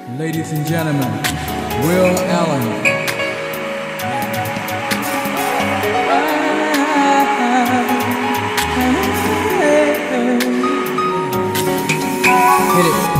Ladies and gentlemen, Will Allen. Hit it.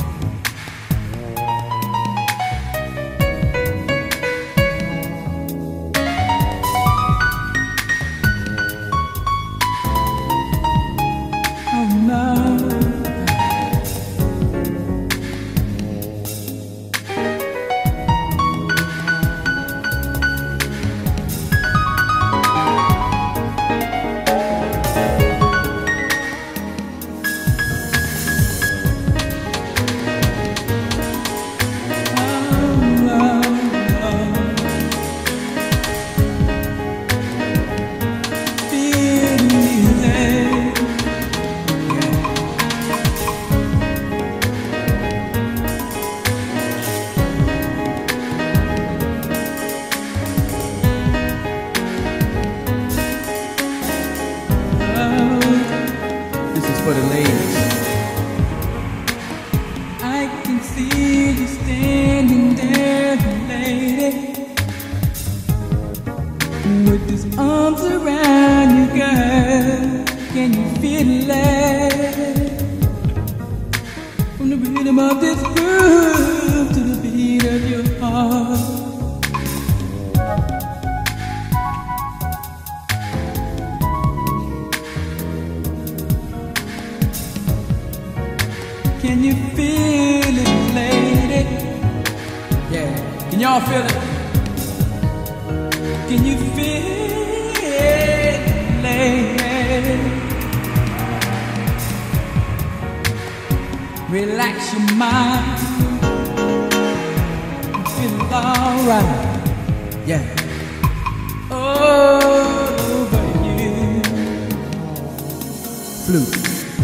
For the ladies. I can see you standing there, lady, with his arms around you, girl. Can you feel it? From the rhythm of this groove to the beat of your heart. Can you feel it, lady? Yeah, can y'all feel it? Can you feel it, lady? Relax your mind, feel alright. Yeah, over you. Flute.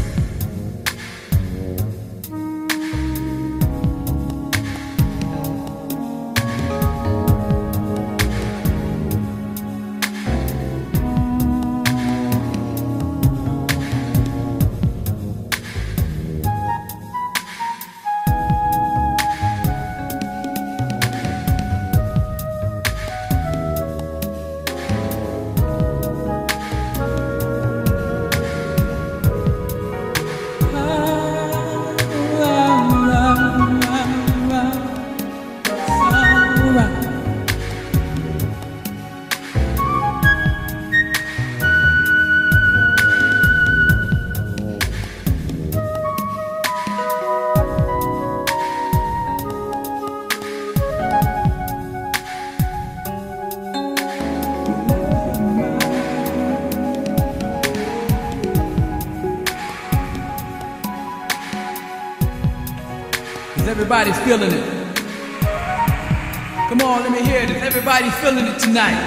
Everybody's feeling it. Come on, let me hear it. Is everybody feeling it tonight?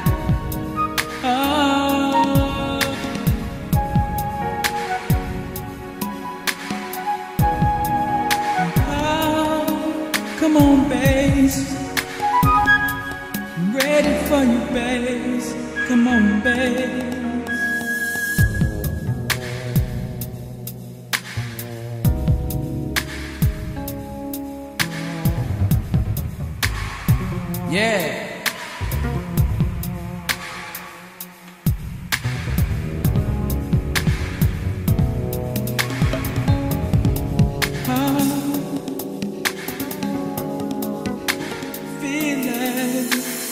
Come on, bass. I'm ready for you, bass. Come on, bass. Yeah. Feel it.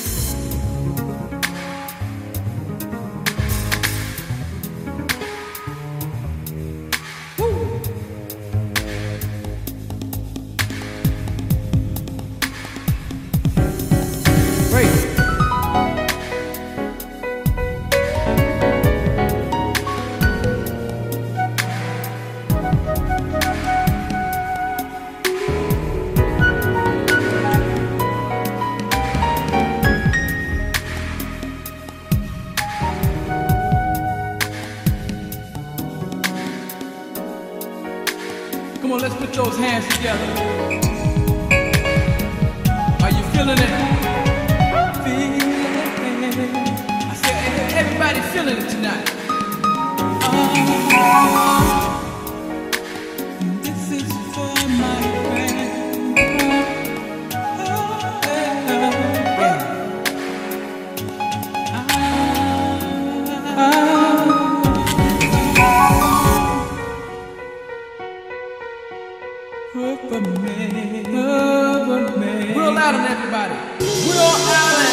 Woo. Great. Come on, let's put those hands together. Are you feeling it? I said, everybody feeling it tonight. This is for my friend. everybody. Will Allen.